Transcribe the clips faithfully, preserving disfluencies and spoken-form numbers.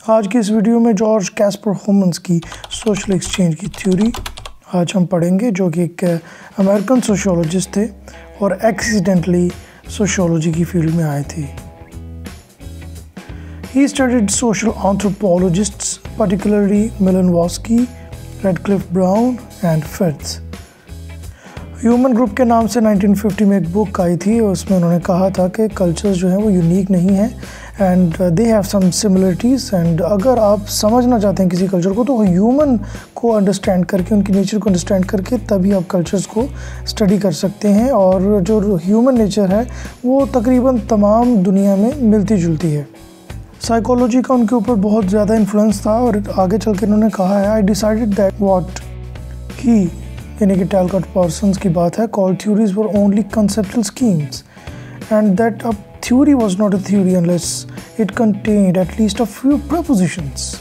आज की इस वीडियो में जॉर्ज कैस्पर होमन्स की सोशल एक्सचेंज की थ्योरी आज हम पढ़ेंगे, जो कि एक अमेरिकन सोशियोलॉजिस्ट थे और एक्सीडेंटली सोशियोलॉजी की फील्ड में आए थे। He studied social anthropologists, particularly Malinowski, Radcliffe Brown and Fritz. Human group के नाम से नाइनटीन फिफ्टी में एक बुक आई थी और उसमें उन्होंने कहा था कि कल्चर्स जो हैं वो यूनिक नहीं हैं and they have some similarities, and अगर आप समझना चाहते हैं किसी कल्चर को तो ह्यूमन को अंडरस्टैंड करके, उनकी नेचर को अंडरस्टैंड करके तभी आप कल्चर्स को स्टडी कर सकते हैं। और जो ह्यूमन नेचर है वो तकरीबन तमाम दुनिया में मिलती जुलती है। साइकोलॉजी का उनके ऊपर बहुत ज़्यादा इन्फ्लुएंस था और आगे चल के उन्होंने कहा है, I decided that what he यानी कि टैलकॉट पार्सन्स की बात है, call theories were only conceptual schemes and that a theory was not a theory unless it contained at least a few propositions.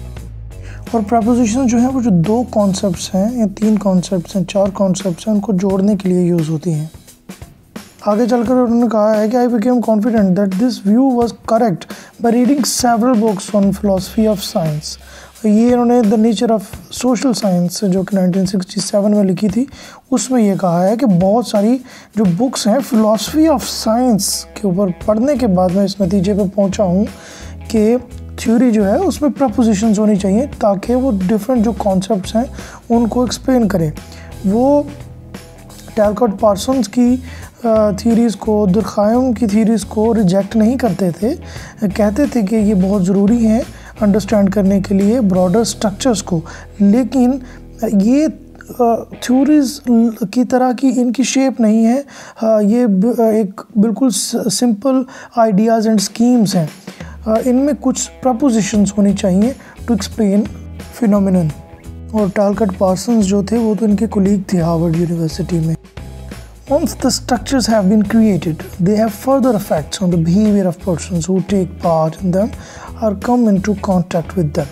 और प्रपोजिशन जो है वो जो दो कॉन्सेप्ट्स हैं या तीन कॉन्सेप्ट्स हैं, चार कॉन्सेप्ट्स हैं, उनको जोड़ने के लिए यूज़ होती हैं। आगे चलकर उन्होंने कहा है कि I became confident that this view was correct by reading several books on philosophy of science. ये इन्होंने the nature of social science जो कि नाइनटीन सिक्सटी सेवन में लिखी थी, उसमें ये कहा है कि बहुत सारी जो बुक्स हैं फिलॉसफी ऑफ साइंस के ऊपर पढ़ने के बाद मैं इस नतीजे पे पहुंचा हूँ कि थ्योरी जो है उसमें प्रपोजिशंस होनी चाहिए ताकि वो डिफरेंट जो कॉन्सेप्ट्स हैं उनको एक्सप्लेन करें। वो टैलकॉट पार्सन्स की थ्योरीज़ को, दुर्खायम की थ्योरीज़ को रिजेक्ट नहीं करते थे, कहते थे कि ये बहुत ज़रूरी है अंडरस्टैंड करने के लिए ब्रॉडर स्ट्रक्चर्स को, लेकिन ये थ्योरीज़ की तरह की इनकी शेप नहीं है। ये एक बिल्कुल सिंपल आइडियाज़ एंड स्कीम्स हैं। इनमें कुछ प्रपोजिशंस होनी चाहिए टू एक्सप्लेन फिनोमिनन। और टैलकॉट पार्सन्स जो थे वो तो इनके कोलीग थे हार्वर्ड यूनिवर्सिटी में। Once the structures have been created, they have further effects on the behavior of persons who take part in them or come into contact with them.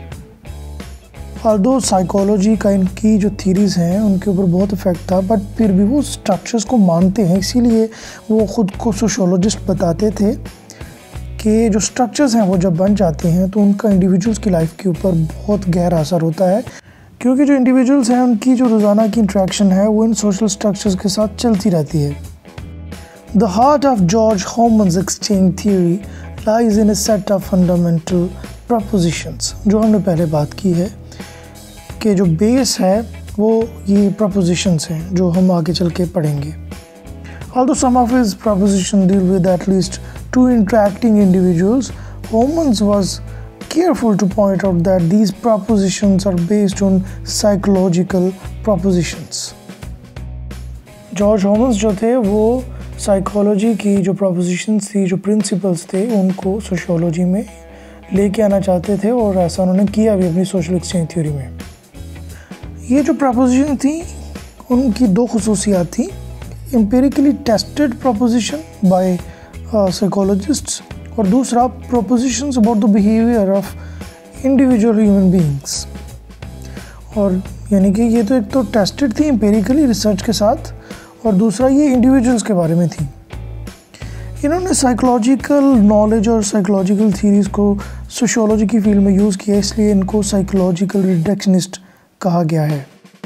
Although psychology का इनकी जो theories हैं उनके ऊपर बहुत effect था, but फिर भी वो structures को मानते हैं, इसीलिए वो खुद को सोशियोलॉजिस्ट बताते थे कि जो structures हैं वो जब बन जाते हैं तो उनका इंडिविजुअल्स की लाइफ के ऊपर बहुत गहरा असर होता है, क्योंकि जो इंडिविजुअल्स हैं उनकी जो रोज़ाना की इंट्रैक्शन है वो इन सोशल स्ट्रक्चर्स के साथ चलती रहती है। The heart of George Homans exchange theory lies in a set of fundamental propositions. जो हमने पहले बात की है कि जो बेस है वो ये प्रपोजिशंस हैं जो हम आगे चल के पढ़ेंगे। Although some of his proposition deal with at least two interacting individuals, Homans was careful to point out that these propositions are based on psychological propositions. George Homans जो थे वो साइकोलॉजी की जो propositions थी, जो principles थे, उनको sociology में लेके आना चाहते थे और ऐसा उन्होंने किया भी अपनी सोशल एक्सचेंज थ्योरी में। ये जो proposition थी उनकी दो खुसूसियात थी, empirically tested proposition by uh, psychologists और दूसरा propositions about the behavior of individual human beings। और यानी कि ये तो एक तो टेस्टेड थी एम्पेरिकली रिसर्च के साथ और दूसरा ये इंडिविजुअल्स के बारे में थी। इन्होंने साइकोलॉजिकल नॉलेज और साइकोलॉजिकल थ्योरीज को सोशियोलॉजी की फील्ड में यूज़ किया, इसलिए इनको साइकोलॉजिकल रिडक्शनिस्ट कहा गया है।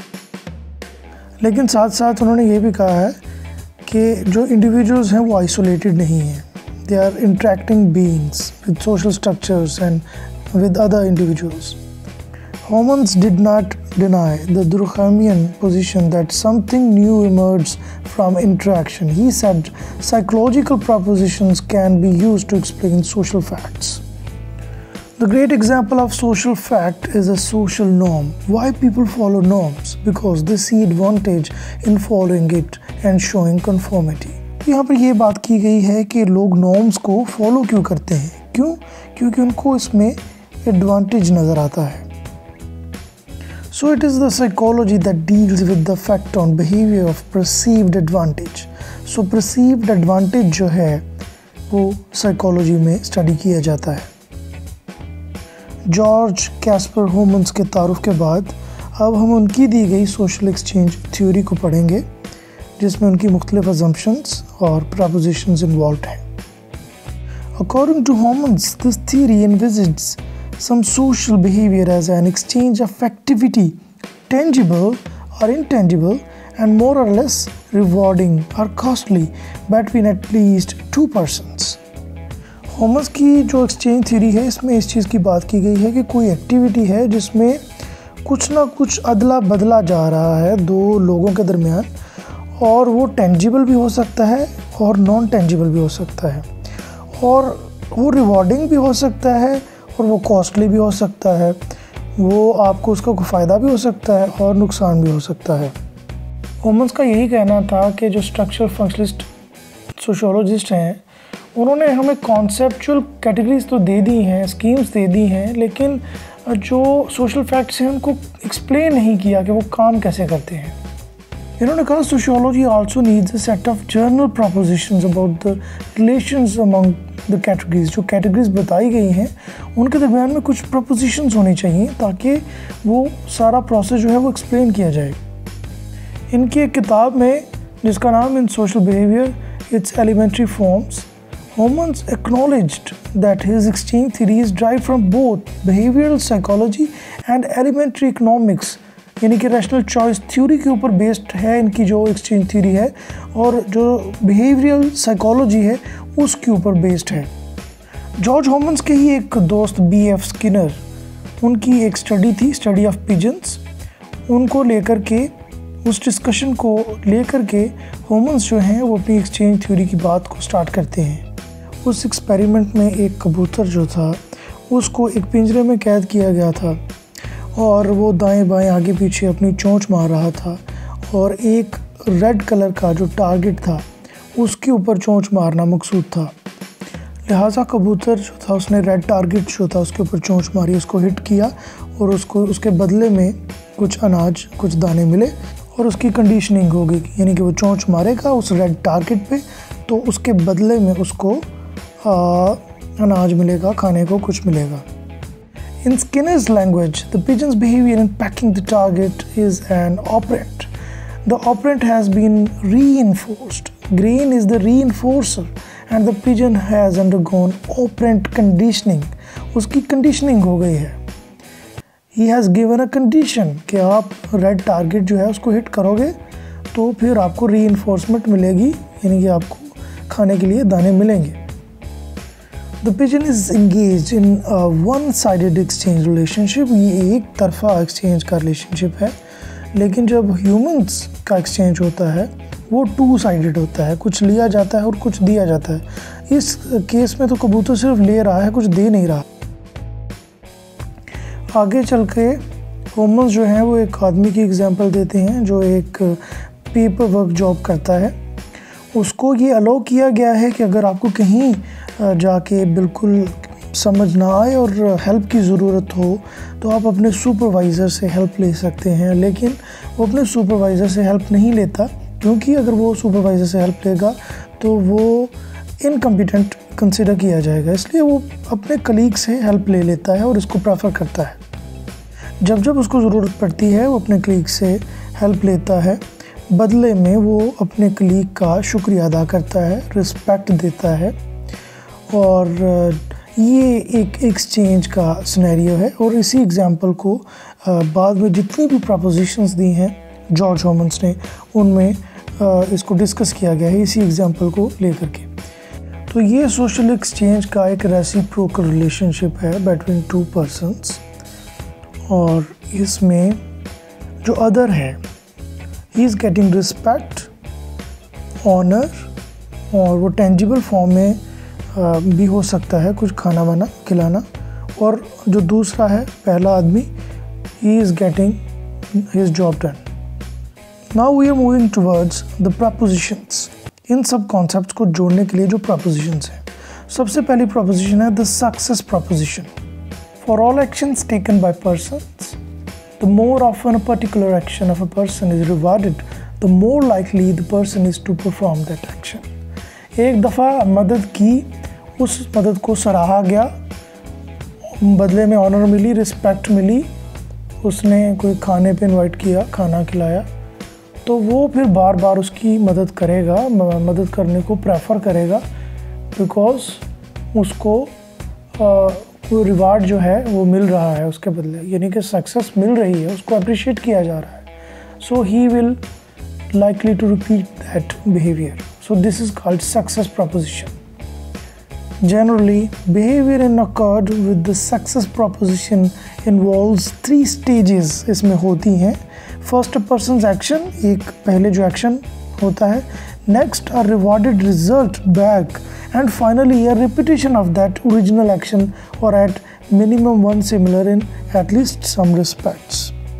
लेकिन साथ साथ उन्होंने ये भी कहा है कि जो इंडिविजुअल्स हैं वो आइसोलेटेड नहीं हैं, they are interacting beings with social structures and with other individuals. Hommans did not deny the Durkheimian position that something new emerged from interaction. He said psychological propositions can be used to explain social facts. The great example of social fact is a social norm. Why people follow norms? Because they see advantage in following it and showing conformity. यहाँ पर ये बात की गई है कि लोग norms को फॉलो क्यों करते हैं, क्यों? क्योंकि उनको इसमें एडवांटेज नज़र आता है। So it is the psychology that deals with the fact on behaviour of perceived advantage. So perceived advantage जो है वो साइकोलॉजी में स्टडी किया जाता है। जॉर्ज कैस्पर होमन्स के तारुफ के बाद अब हम उनकी दी गई सोशल एक्सचेंज थ्योरी को पढ़ेंगे, जिसमें उनकी मुख्तलिफ अजम्पशंस और प्रपोजिशंस इन्वॉल्व हैं। According to Hommans, this theory envisages some social behavior as an exchange of activity, tangible or intangible, and more or less rewarding or costly between at least two persons. Homans की जो exchange theory है, इसमें इस चीज़ की बात की गई है कि कोई एक्टिविटी है जिसमें कुछ ना कुछ अदला बदला जा रहा है दो लोगों के दरमियान, और वो टेंजिबल भी हो सकता है और नॉन टेंजिबल भी हो सकता है, और वो रिवॉर्डिंग भी हो सकता है और वो कॉस्टली भी हो सकता है, वो आपको उसका कोई फ़ायदा भी हो सकता है और नुकसान भी हो सकता है। होमस का यही कहना था कि जो स्ट्रक्चरल फंक्शनलिस्ट सोशियोलॉजिस्ट हैं, उन्होंने हमें कॉन्सेप्चुअल कैटेगरीज तो दे दी हैं, स्कीम्स दे दी हैं, लेकिन जो सोशल फैक्ट्स हैं उनको एक्सप्लेन नहीं किया कि वो काम कैसे करते हैं। इन्होंने कहा sociology also needs a set of general propositions about the relations among the categories. जो कैटेगरीज बताई गई हैं उनके दरमियान में कुछ प्रोपोजिशंस होनी चाहिए ताकि वो सारा प्रोसेस जो है वो एक्सप्लेन किया जाए। इनकी एक किताब में जिसका नाम in social behaviour its elementary forms, Homans acknowledged that his exchange theories derive from both behavioral psychology and elementary economics, यानी कि रैशनल चॉइस थ्योरी के ऊपर बेस्ड है इनकी जो एक्सचेंज थ्योरी है, और जो बिहेवियरल साइकोलॉजी है उसके ऊपर बेस्ड है। जॉर्ज होमन्स के ही एक दोस्त बी एफ स्किनर, उनकी एक स्टडी थी, स्टडी ऑफ पिजन्स, उनको लेकर के, उस डिस्कशन को लेकर के होमन्स जो हैं वो अपनी एक्सचेंज थ्योरी की बात को स्टार्ट करते हैं। उस एक्सपेरिमेंट में एक कबूतर जो था उसको एक पिंजरे में कैद किया गया था और वो दाएं बाएं आगे पीछे अपनी चोंच मार रहा था, और एक रेड कलर का जो टारगेट था उसके ऊपर चोंच मारना मकसूद था। लिहाजा कबूतर जो था उसने रेड टारगेट जो था उसके ऊपर चोंच मारी, उसको हिट किया, और उसको उसके बदले में कुछ अनाज, कुछ दाने मिले, और उसकी कंडीशनिंग हो गई, यानी कि वो चोंच मारेगा उस रेड टारगेट पे तो उसके बदले में उसको आ, अनाज मिलेगा, खाने को कुछ मिलेगा। In Skinner's language, the pigeon's behavior in pecking the target is an operant. The operant has been reinforced. Grain is the reinforcer and the pigeon has undergone operant conditioning. उसकी conditioning हो गई है। He has given a condition कि आप red target जो है उसको hit करोगे तो फिर आपको reinforcement मिलेगी, यानी कि आपको खाने के लिए दाने मिलेंगे। The pigeon is engaged in a one-sided exchange relationship. ये एक तरफा exchange का relationship है, लेकिन जब humans का exchange होता है वो two-sided होता है, कुछ लिया जाता है और कुछ दिया जाता है। इस केस में तो कबूतर सिर्फ ले रहा है, कुछ दे नहीं रहा। आगे चल के होमस जो है वो एक आदमी की एग्जांपल देते हैं जो एक पेपर वर्क जॉब करता है। उसको ये अलाउ किया गया है कि अगर आपको कहीं जाके बिल्कुल समझ ना आए और हेल्प की ज़रूरत हो तो आप अपने सुपरवाइज़र से हेल्प ले सकते हैं, लेकिन वो अपने सुपरवाइज़र से हेल्प नहीं लेता, क्योंकि अगर वो सुपरवाइज़र से हेल्प लेगा तो वो इनकम्पिटेंट कंसिडर किया जाएगा, इसलिए वो अपने कलीग से हेल्प ले लेता है और इसको प्रेफर करता है। जब जब उसको ज़रूरत पड़ती है वो अपने कलीग से हेल्प लेता है, बदले में वो अपने कलीग का शुक्रिया अदा करता है, रिस्पेक्ट देता है, और ये एक एक्सचेंज का सिनेरियो है। और इसी एग्जांपल को बाद में जितनी भी प्रपोजिशंस दी हैं जॉर्ज होमन्स ने, उनमें इसको डिस्कस किया गया है इसी एग्जांपल को लेकर के। तो ये सोशल एक्सचेंज का एक रेसिप्रोकल रिलेशनशिप है बिटवीन टू पर्सन्स, और इसमें जो अदर है he is getting respect, honour, और वो टेंजिबल फॉर्म में भी हो सकता है, कुछ खाना वाना खिलाना, और जो दूसरा है पहला आदमी, he is getting his job done. Now we are moving towards the propositions. इन सब कॉन्सेप्ट्स को जोड़ने के लिए जो प्रपोजिशंस हैं, सबसे पहली प्रपोजिशन है the success proposition. For all actions taken by persons, the more often a particular action of a person is rewarded, the more likely the person is to perform that action. एक दफ़ा मदद की, उस मदद को सराहा गया, बदले में ऑनर मिली, रिस्पेक्ट मिली, उसने कोई खाने पे इनवाइट किया, खाना खिलाया, तो वो फिर बार बार उसकी मदद करेगा, मदद करने को प्रेफर करेगा, बिकॉज उसको आ, वो रिवार्ड जो है वो मिल रहा है उसके बदले, यानी कि सक्सेस मिल रही है, उसको अप्रिशिएट किया जा रहा है. So he will likely to repeat that behavior. So this is called success proposition. Generally, behavior in accord with the success proposition involves three stages. इसमें होती हैं. First, a person's action, एक पहले जो action होता है. Next, a rewarded result back, and finally a repetition of that original action, or at minimum one similar in at least some respects.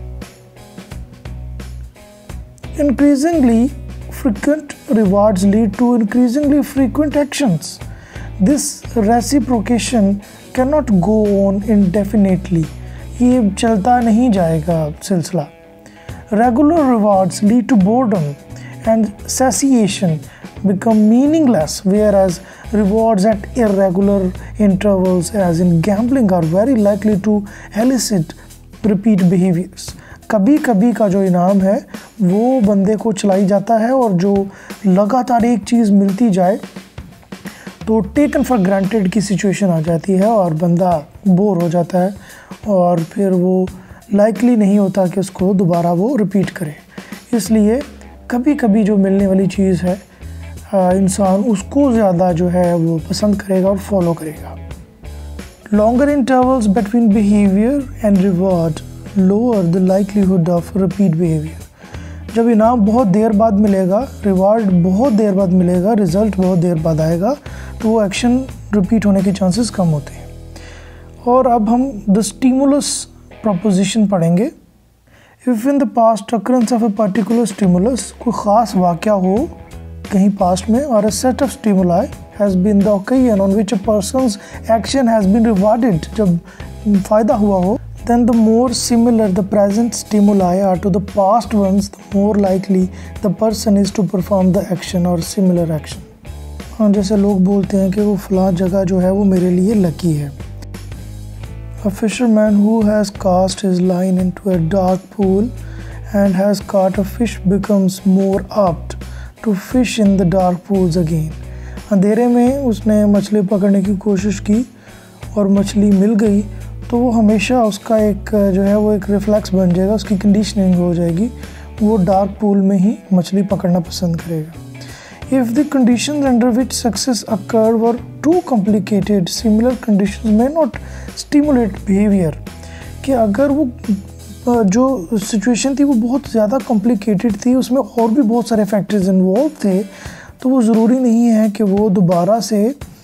Increasingly frequent rewards lead to increasingly frequent actions. This reciprocation cannot go on indefinitely. ये चलता नहीं जाएगा सिलसिला. Regular rewards lead to boredom and satiation become meaningless, whereas rewards at irregular intervals, as in gambling, are very likely to elicit repeat behaviors. कभी कभी का जो इनाम है वो बंदे को चलाई जाता है, और जो लगातार एक चीज़ मिलती जाए तो टेकन फॉर ग्रांटेड की सिचुएशन आ जाती है और बंदा बोर हो जाता है, और फिर वो लाइकली नहीं होता कि उसको दोबारा वो रिपीट करे. इसलिए कभी कभी जो मिलने वाली चीज़ है इंसान उसको ज़्यादा जो है वो पसंद करेगा और फॉलो करेगा. Longer intervals between behaviour and reward lower the likelihood of repeat behavior. जब इनाम बहुत देर बाद मिलेगा, रिवार्ड बहुत देर बाद मिलेगा, रिजल्ट बहुत देर बाद आएगा, तो वो एक्शन रिपीट होने के चांसेस कम होते हैं. और अब हम द स्टिमुलस प्रोपोजिशन पढ़ेंगे. If in the past occurrence of a particular stimulus, कोई ख़ास वाक़या हो कहीं पास्ट में, और a set of stimuli has been the occasion on which a person's action has been rewarded, जब फ़ायदा हुआ हो, then the more similar the present stimuli are to the past ones, the more likely the person is to perform the action or similar action. हाँ, जैसे लोग बोलते हैं कि वो फलां जगह जो है वो मेरे लिए लकी है. A fisherman who has cast his line into a dark pool and has caught a fish becomes more apt to fish in the dark pools again. अंधेरे में उसने मछली पकड़ने की कोशिश की और मछली मिल गई, तो वो हमेशा उसका एक जो है वो एक रिफ्लेक्स बन जाएगा, उसकी कंडीशनिंग हो जाएगी, वो डार्क पूल में ही मछली पकड़ना पसंद करेगा. If the conditions under which success occur were too complicated, similar conditions में नॉट स्टिमुलेट बिहेवियर. कि अगर वो जो सिचुएशन थी वो बहुत ज़्यादा कॉम्प्लिकेटेड थी, उसमें और भी बहुत सारे फैक्टर्स इन्वॉल्व थे, तो वो ज़रूरी नहीं है कि वो दोबारा से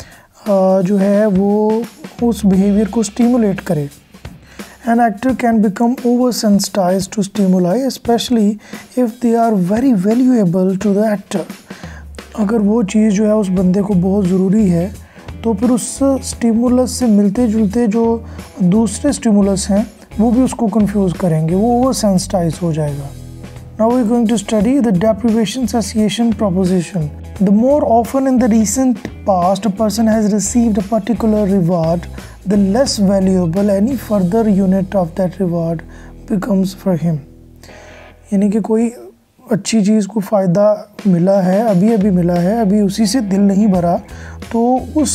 जो है वो उस बिहेवियर को स्टिमुलेट करे. An actor can become oversensitized to stimuli, especially if they are very valuable to the actor. अगर वो चीज़ जो है उस बंदे को बहुत ज़रूरी है, तो फिर उस स्टिमुलस से मिलते जुलते जो दूसरे स्टिमुलस हैं वो भी उसको कंफ्यूज करेंगे, वो ओवरसेंसिटाइज हो जाएगा. Now we are going to study the deprivation satiation proposition. The more often in the recent past a person has received a particular reward, the less valuable any further unit of that reward becomes for him. यानी कि कोई अच्छी चीज़ को फ़ायदा मिला है, अभी अभी मिला है, अभी उसी से दिल नहीं भरा, तो उस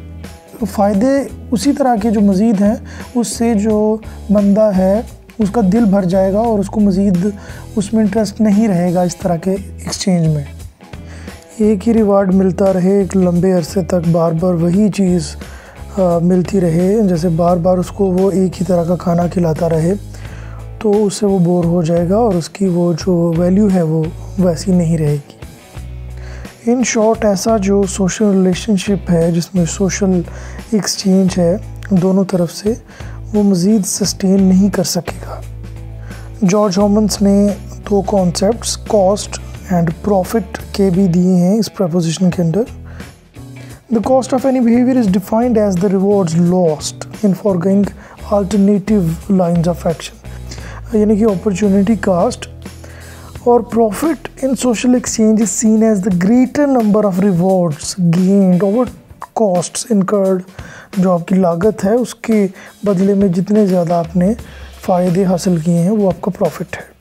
फ़ायदे उसी तरह के जो मज़ीद हैं उससे जो बंदा है उसका दिल भर जाएगा और उसको मज़ीद उसमें इंटरेस्ट नहीं रहेगा इस तरह के एक्सचेंज में. एक ही रिवार्ड मिलता रहे एक लंबे अरसे तक, बार बार वही चीज़ आ, मिलती रहे, जैसे बार बार उसको वो एक ही तरह का खाना खिलाता रहे, तो उससे वो बोर हो जाएगा और उसकी वो जो वैल्यू है वो वैसी नहीं रहेगी. इन शॉर्ट, ऐसा जो सोशल रिलेशनशिप है जिसमें सोशल एक्सचेंज है दोनों तरफ से, वो मज़ीद सस्टेन नहीं कर सकेगा. जॉर्ज हॉमन्स ने दो कॉन्सेप्ट्स कॉस्ट एंड प्रॉफिट के भी दिए हैं इस प्रपोजिशन के अंदर. The cost of any behaviour is defined as the rewards lost in forgoing alternative lines of action, यानी कि अपॉर्चुनिटी कास्ट. और profit in social exchange is seen as the greater number of rewards gained over costs incurred. जो आपकी लागत है उसके बदले में जितने ज़्यादा आपने फ़ायदे हासिल किए हैं वो आपका प्रॉफिट है.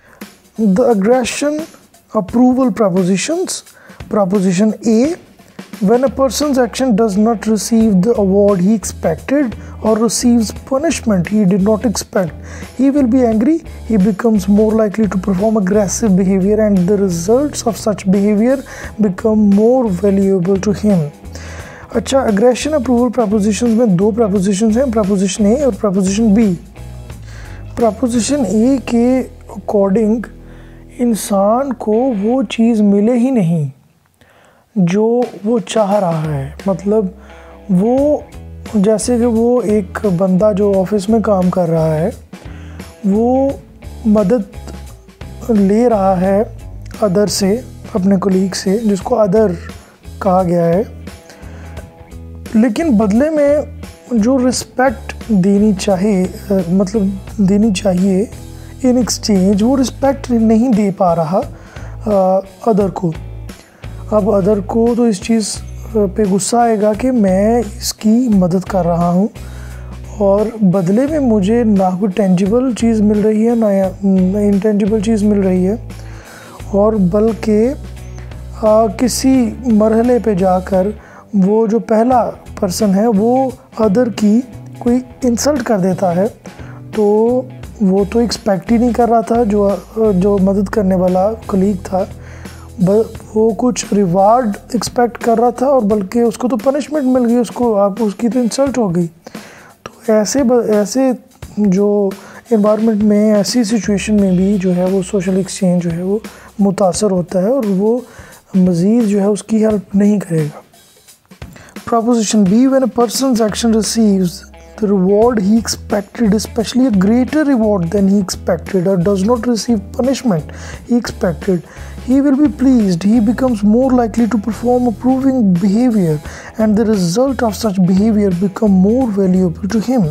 The aggression approval propositions. Proposition A, When a person's action does not receive the award he expected or receives punishment he did not expect, he will be angry, he becomes more likely to perform aggressive behavior and the results of such behavior become more valuable to him. अच्छा, aggression approval propositions में दो propositions हैं, preposition ए और preposition B. Preposition ए के according इंसान को वो चीज़ मिले ही नहीं जो वो चाह रहा है। मतलब वो जैसे कि वो एक बंदा जो ऑफिस में काम कर रहा है वो मदद ले रहा है अदर से, अपने कोलीग से, जिसको अदर कहा गया है, लेकिन बदले में जो रिस्पेक्ट देनी चाहिए, मतलब देनी चाहिए इन एक्सचेंज, वो रिस्पेक्ट नहीं दे पा रहा अदर को। अब अदर को तो इस चीज़ पे गुस्सा आएगा कि मैं इसकी मदद कर रहा हूँ और बदले में मुझे ना कोई टेंजिबल चीज़ मिल रही है ना इंटेंजिबल चीज़ मिल रही है, और बल्कि किसी मरहले पे जाकर वो जो पहला पर्सन है वो अदर की कोई इंसल्ट कर देता है। तो वो तो एक्सपेक्ट ही नहीं कर रहा था, जो जो मदद करने वाला कलीग था वो कुछ रिवार्ड एक्सपेक्ट कर रहा था और बल्कि उसको तो पनिशमेंट मिल गई, उसको आप उसकी तो इंसल्ट हो गई। तो ऐसे ऐसे जो एनवायरनमेंट में, ऐसी सिचुएशन में भी जो है वो सोशल एक्सचेंज जो है वो मुतासर होता है और वो मज़ीद जो है उसकी हेल्प नहीं करेगा। Proposition B, when a person's action receives the reward he expected, especially a greater reward than he expected, or does not receive punishment he expected, he will be pleased, he becomes more likely to perform approving behavior and the result of such behavior become more valuable to him.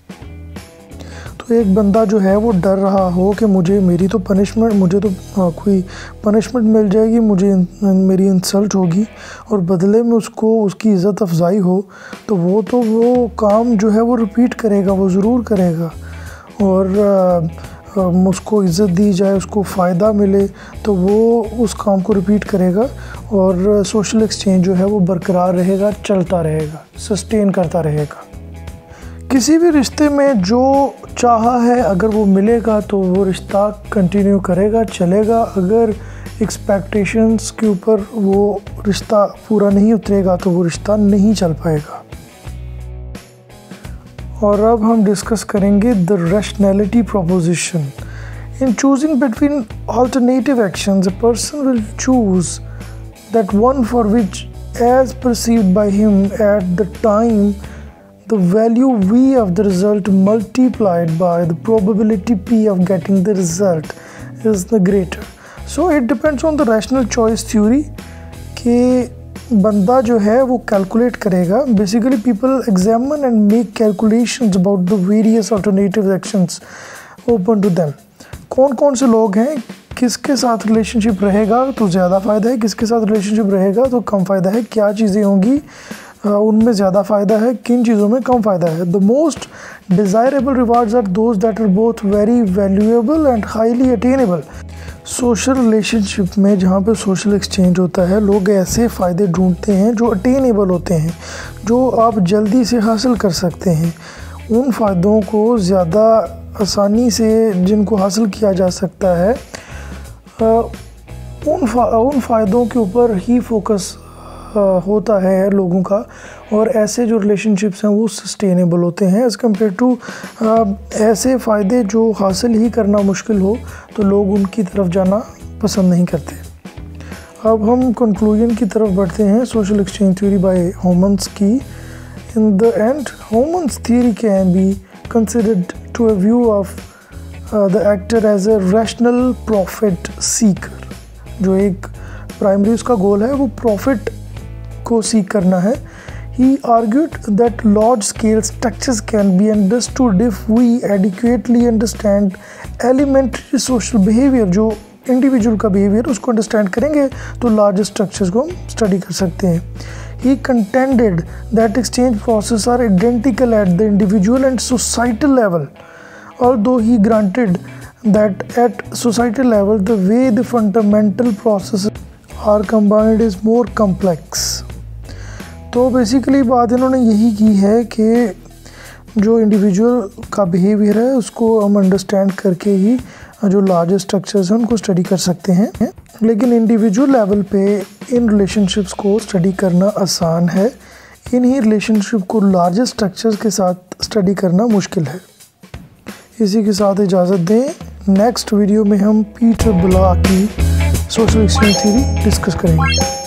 तो एक बंदा जो है वो डर रहा हो कि मुझे मेरी तो पनिशमेंट मुझे तो हाँ, कोई पनिशमेंट मिल जाएगी, मुझे मेरी इंसल्ट होगी और बदले में उसको उसकी इज़्ज़त अफजाई हो, तो वो तो वो काम जो है वो रिपीट करेगा, वो ज़रूर करेगा। और आ, आ, उसको इज़्ज़त दी जाए, उसको फ़ायदा मिले, तो वो उस काम को रिपीट करेगा और सोशल एक्सचेंज जो है वो बरकरार रहेगा, चलता रहेगा, सस्टेन करता रहेगा। किसी भी रिश्ते में जो चाहा है अगर वो मिलेगा तो वो रिश्ता कंटिन्यू करेगा, चलेगा। अगर एक्सपेक्टेशंस के ऊपर वो रिश्ता पूरा नहीं उतरेगा तो वो रिश्ता नहीं चल पाएगा। और अब हम डिस्कस करेंगे the rationality proposition. In choosing between alternative actions a person will choose that one for which as perceived by him at the time the value V of the result multiplied by the probability P of getting the result is the greater. So it depends on the rational choice theory कि बंदा जो है वो calculate करेगा। Basically people examine and make calculations about the various alternative actions open to them. कौन कौन से लोग हैं, किसके साथ रिलेशनशिप रहेगा तो ज़्यादा फ़ायदा है, किसके साथ रिलेशनशिप रहेगा तो कम फ़ायदा है, क्या चीज़ें होंगी उनमें ज़्यादा फ़ायदा है, किन चीज़ों में कम फ़ायदा है। The most desirable rewards are those that are both very valuable and highly attainable. Social relationship में जहाँ पे सोशल एक्सचेंज होता है, लोग ऐसे फ़ायदे ढूंढते हैं जो अटेनेबल होते हैं, जो आप जल्दी से हासिल कर सकते हैं। उन फ़ायदों को ज़्यादा आसानी से जिनको हासिल किया जा सकता है, उन फा, उन फ़ायदों के ऊपर ही फोकस होता है लोगों का, और ऐसे जो रिलेशनशिप्स हैं वो सस्टेनेबल होते हैं एज़ कम्पेयर टू ऐसे फ़ायदे जो हासिल ही करना मुश्किल हो, तो लोग उनकी तरफ जाना पसंद नहीं करते। अब हम कंक्लूजन की तरफ बढ़ते हैं। Social exchange theory by Homans की। In the end Homans theory can be considered to a view of the actor as a rational profit seeker. जो एक प्राइमरी उसका गोल है वो प्रॉफिट को सीख करना है। He argued that large scale structures can be understood if we adequately understand elementary social behavior। जो इंडिविजुअल का बिहेवियर उसको अंडरस्टैंड करेंगे तो लार्ज स्ट्रक्चर्स को हम स्टडी कर सकते हैं। He contended that exchange processes are identical at the individual and societal level, although he granted that at societal level the way the fundamental processes are combined is more complex. तो basically बात इन्होंने यही की है कि जो individual का behaviour है उसको हम अंडरस्टैंड करके ही जो लार्जर स्ट्रक्चर्स हैं उनको स्टडी कर सकते हैं, लेकिन इंडिविजुअल लेवल पे इन रिलेशनशिप्स को स्टडी करना आसान है। इन्हीं रिलेशनशिप को लार्जर स्ट्रक्चर्स के साथ स्टडी करना मुश्किल है। इसी के साथ इजाज़त दें। नेक्स्ट वीडियो में हम पीटर ब्लॉक की सोशल एक्सचेंज थ्योरी डिस्कस करेंगे।